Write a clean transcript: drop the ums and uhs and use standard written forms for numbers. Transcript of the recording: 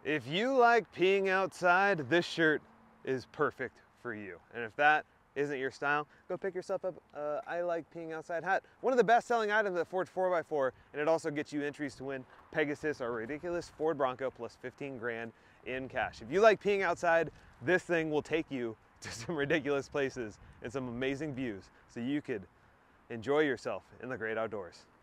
If you like peeing outside, this shirt is perfect for you. And if that isn't your style, go pick yourself up I Like Peeing Outside hat. One of the best selling items at Ford's 4x4, and it also gets you entries to win Pegasus or ridiculous Ford Bronco plus 15 grand in cash. If you like peeing outside, this thing will take you to some ridiculous places and some amazing views so you could enjoy yourself in the great outdoors.